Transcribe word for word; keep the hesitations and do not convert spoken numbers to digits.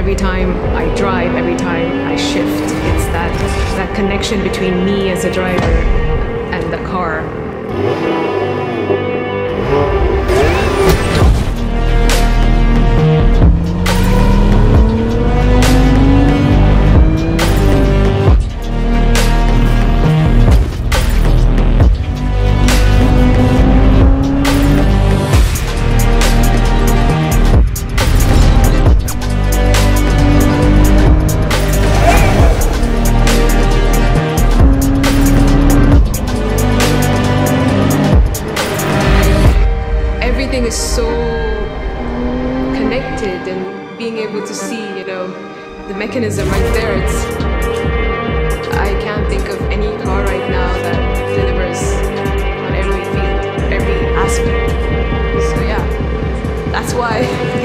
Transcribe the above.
every time I drive, every time I shift. It's that, that connection between me as a driver and the car. Everything is so connected, and being able to see, you know, the mechanism right there. It's I can't think of any car right now that delivers on every field, every aspect. So yeah, that's why